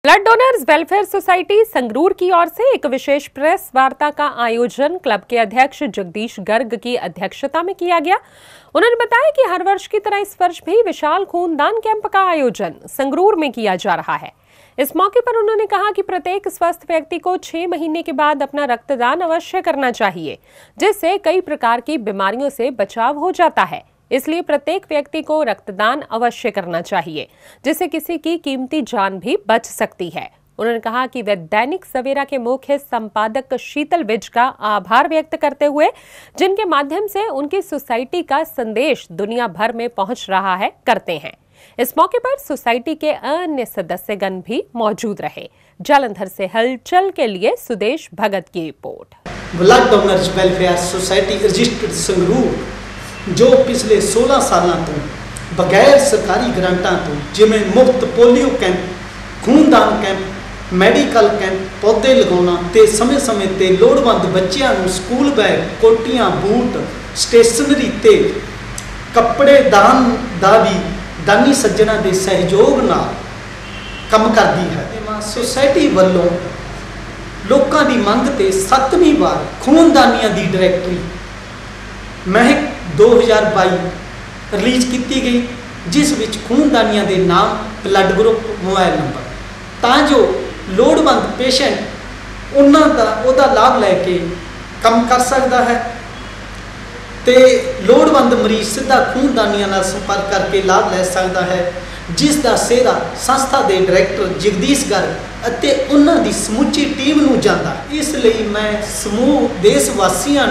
Blood donors welfare society Sangrur की ओर से एक विशेष प्रेस वार्ता का आयोजन क्लब के अध्यक्ष जगदीश गर्ग की अध्यक्षता में किया गया। उन्होंने बताया कि हर वर्ष की तरह इस वर्ष भी विशाल खूनदान कैंप का आयोजन संगरूर में किया जा रहा है। इस मौके पर उन्होंने कहा कि प्रत्येक स्वस्थ व्यक्ति को 6 महीने के बाद अपना रक्तदान अवश्य करना चाहिए, जिससे कई प्रकार की बीमारियों से बचाव हो जाता है। इसलिए प्रत्येक व्यक्ति को रक्तदान अवश्य करना चाहिए, जिससे किसी की कीमती जान भी बच सकती है। उन्होंने कहा कि वे दैनिक सवेरा के मुख्य संपादक शीतल विज का आभार व्यक्त करते हुए, जिनके माध्यम से उनकी सोसाइटी का संदेश दुनिया भर में पहुंच रहा है, करते हैं। इस मौके पर सोसाइटी के अन्य सदस्यगण भी मौजूद रहे। जालंधर से हलचल के लिए सुदेश भगत की report. Blood donors welfare society registered Sangrur जो पिछले 16 सालों तो बगैर सरकारी ग्रांटां तो जिमें मुफ्त पोलियो कैंप, खूनदान कैंप, मैडिकल कैंप, पौधे लगाना ते समय समय ते लोड़वंद बच्चों को स्कूल बैग, कोटियां, बूट, स्टेशनरी ते कपड़े दान दा भी दानी सज्जना के सहयोग नाल काम करती है। सोसाइटी वालों लोगों की मंग ते 7वीं बार खूनदानियां की डायरैक्टरी महक 2022 रिलीज़ की गई, जिस विच खूनदानियां के नाम, ब्लड ग्रुप, मोबाइल नंबर तां जो लोड़वंद पेशेंट उन्होंने लाभ लैके काम कर सकता है ते लोड़वंद मरीज सीधा खूनदानियां नाल संपर्क करके लाभ ले सकता है, जिसका सेहरा संस्था के डायरैक्टर जगदीश गर्ग अते उन्हां दी समूची टीम नूं जांदा। इसलिए मैं समूह देशवासियों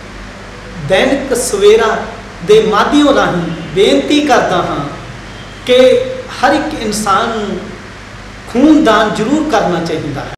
दैनिक सवेरा के माध्यम राही बेनती करता हाँ कि हर एक इंसान खूनदान जरूर करना चाहिए है।